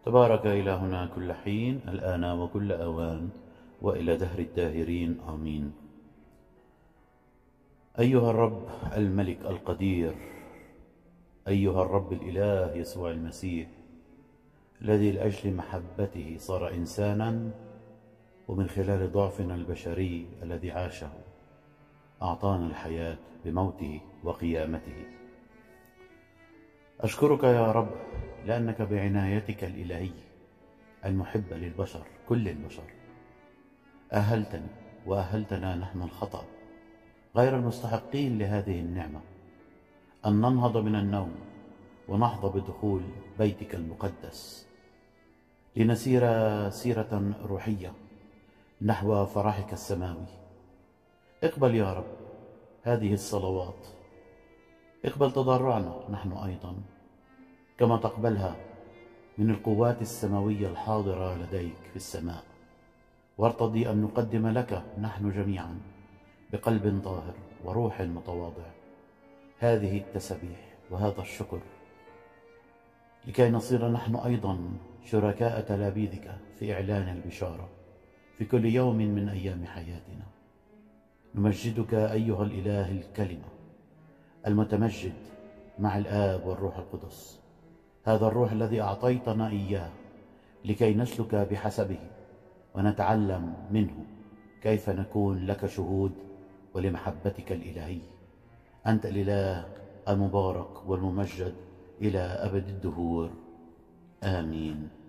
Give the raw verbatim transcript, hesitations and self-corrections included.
تبارك إلهنا كل حين الآن وكل أوان وإلى دهر الداهرين آمين. أيها الرب الملك القدير، أيها الرب الإله يسوع المسيح الذي لأجل محبته صار إنسانا، ومن خلال ضعفنا البشري الذي عاشه أعطانا الحياة بموته وقيامته. أشكرك يا رب لأنك بعنايتك الإلهية المحبة للبشر كل البشر أهلتني وأهلتنا نحن الخطأ غير المستحقين لهذه النعمة أن ننهض من النوم ونحظى بدخول بيتك المقدس لنسير سيرة روحية نحو فرحك السماوي. اقبل يا رب هذه الصلوات، اقبل تضرعنا نحن أيضا كما تقبلها من القوات السماوية الحاضرة لديك في السماء، وارتضي أن نقدم لك نحن جميعا بقلب طاهر وروح متواضع هذه التسبيح وهذا الشكر، لكي نصير نحن أيضا شركاء تلاميذك في إعلان البشارة في كل يوم من أيام حياتنا. نمجدك أيها الإله الكلمة المتمجد مع الآب والروح القدس، هذا الروح الذي أعطيتنا إياه لكي نسلك بحسبه ونتعلم منه كيف نكون لك شهود ولمحبتك الإلهية. أنت الإله المبارك والممجد إلى أبد الدهور آمين.